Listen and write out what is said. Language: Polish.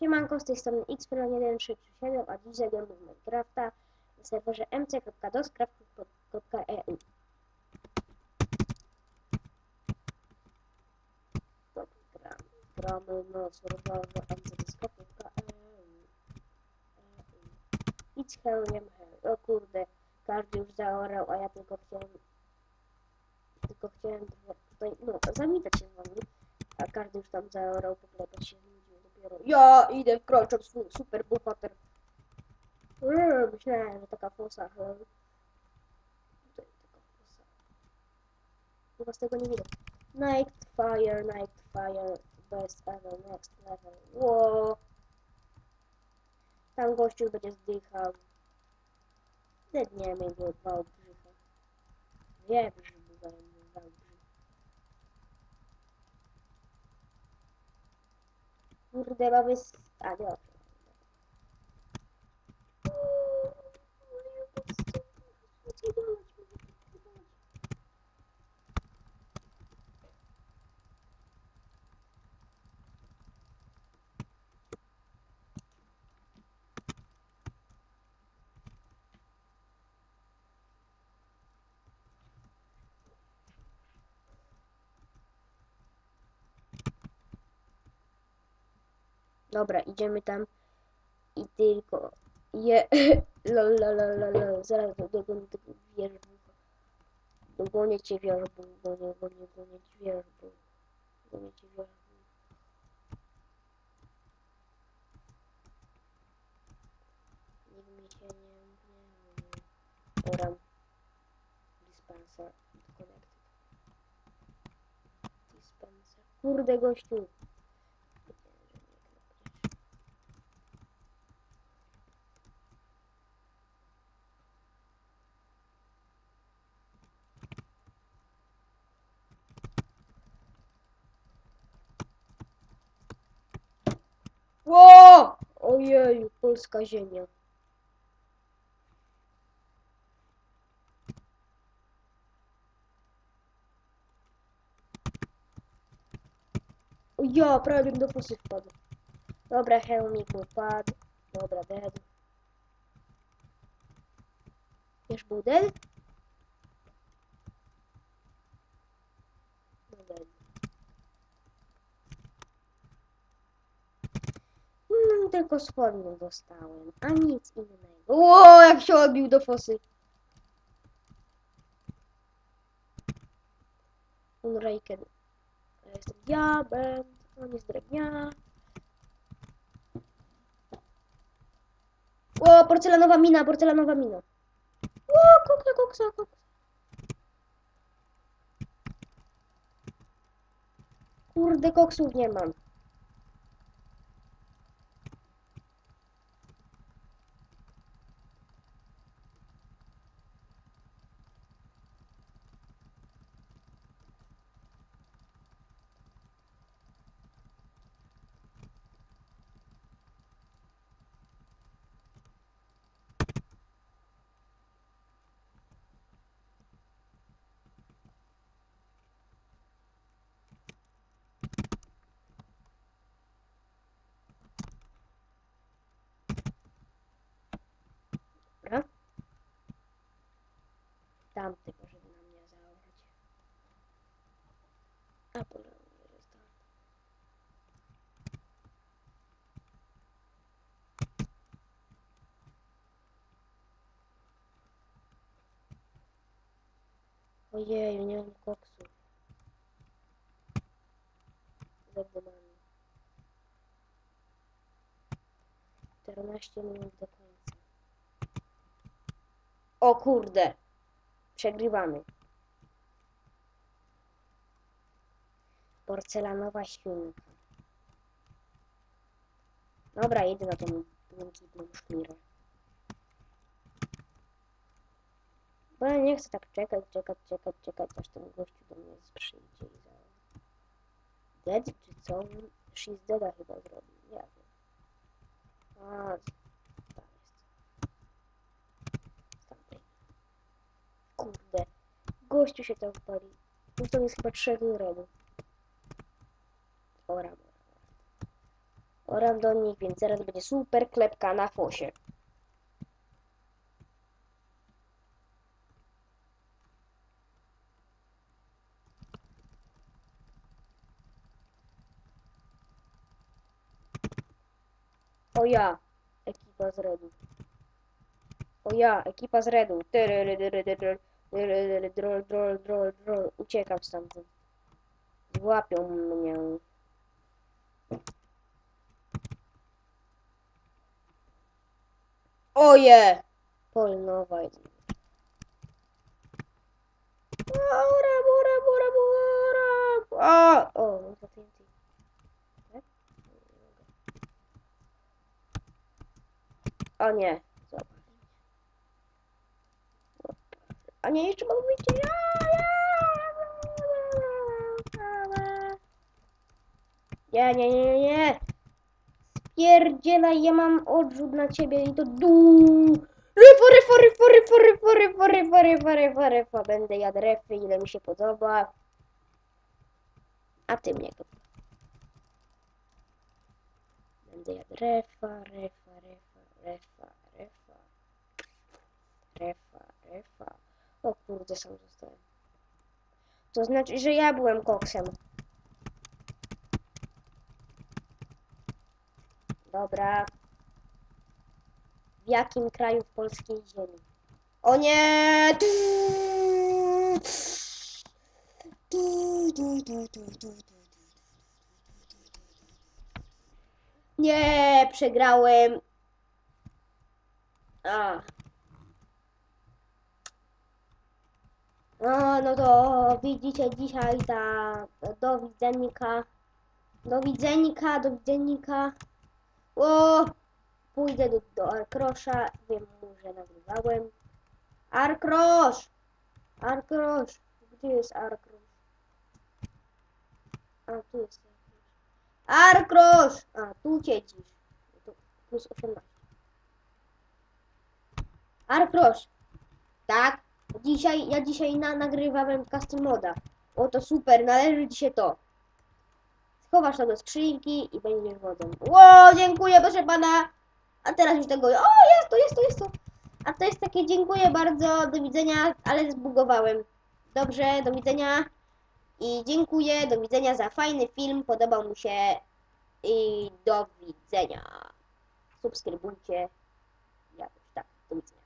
Siemanko, z tej strony X1337, a dziś zagramy w Minecrafta na serwerze mc.doscraft.eu. Gramy na serwerze mc.doscraft.eu. Idź hełkiem, o kurde, każdy już zaorał, a ja tylko chciałem tutaj, no, zawitać się z wami, a każdy już tam zaorał, poklepać się z ludźmi dopiero. Ja idę wkroczę w swój super bohater. Myślałem, że taka fosa. Tutaj taka fosa. Chyba z tego nie widać. Nightfire, best ever, next level. Ło! Tam gościu będzie zdychał. Zedniemy go dwa obrzycha. Wiebrz, bywają dwa obrzycha. Kurde, mamy... A, nie, dobra, idziemy tam i tylko je... lol, zaraz dogonię tego wierzbucha. Dogonię cię wierzbuch, gonię ci wierzbuch. Gonię ci wierzbuch. Nikt mi się nie... Oram. Dispenser. Connected. Dispenser. Kurde gościu. Ło! Ojeju, polska ziemia. O ja, prawie bym do fosy wpadł. Dobra, hełmik upadł. Dobra, dead. Już był dead? No dead. Tylko spodnie dostałem, a nic innego. Ło, jak się odbił do fosy. Unraken. Ja jestem diabem, on jest drewniana. O, porcelanowa mina. O, koksa. Kurde, koksów nie mam. Dobra. Tamty poszedł na mnie zaorać. A potem został. Ojeju, nie mam koksów. Zadymany. 14 minut do końca. O kurde. Przegrywamy. Porcelanowa świnka. Dobra, jedę na tą błękitną szmirę. Bo ja nie chcę tak czekać, aż ten gościu do mnie przyjdzie i za... Dead czy co? She's deada chyba zrobił, nie wiem. A, tam jest. Z tamtej. Kurde. Gościu się tam wpali. Już tam jest chyba 3 redów. Ora. Oram do nich, więc zaraz będzie super klepka na fosie. O ja, ekipa z Redu. O ja, ekipa z Redu. Uciekam stamtąd. Złapią mnie. Oje! Polnowaj. Ura, ura, ura, ura. A! O, no to TNT. Tak? O nie. Zobacz. A nie, jeszcze mogę wyjść. Nie, nie, nie, nie. Spierdzielaj, ja mam odrzut na ciebie i to ryfa. Będę jadł refy, ile mi się podoba. A ty mnie go. Będę jadł refa. O kurde, sam zostałem. To znaczy, że ja byłem koksem. Dobra. W jakim kraju w polskiej ziemi? O nie! Nie, przegrałem. A. No to widzicie dzisiaj do widzennika. Do widzennika. O! Pójdę do Arkrosza. Wiem mu, że nagrywałem. Arkrosz! Gdzie jest Arkrosz? A, tu jest Arkrosz! A, tu siedzisz. Tu plus 18. Arkrosz! Tak? Ja dzisiaj nagrywałem custom moda. O, to super, należy ci się to. Schowasz to do skrzynki i będziesz wodą. Ło, dziękuję, proszę pana. A teraz już tego... O, jest to. A to jest takie dziękuję bardzo, do widzenia, ale zbugowałem. Dobrze, do widzenia. I dziękuję, do widzenia za fajny film, podobał mi się. I do widzenia. Subskrybujcie. Jakoś tak, do widzenia.